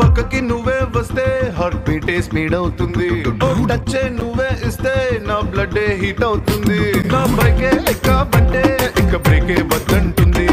పక్కకి నువ్వే వస్తే హార్ట్ బీటే స్పీడ్ అవుతుంది. టచ్ నువ్వే ఇస్తే నా బ్లడ్ హీట్ అవుతుంది. నా బైకే ఎక్కాబంటే ఇక బ్రేకే వద్దంటుంది.